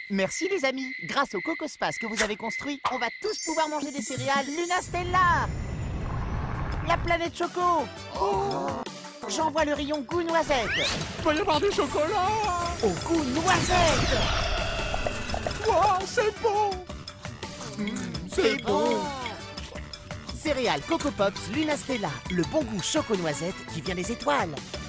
Merci les amis. Grâce au Cocospace que vous avez construit, on va tous pouvoir manger des céréales Luna Stella. La planète Choco. J'envoie le rayon goût noisette. Il va y avoir du chocolat. Au goût noisette. Wow, c'est bon. C'est bon. Céréales Coco Pops Luna Stella, le bon goût choco noisette qui vient des étoiles.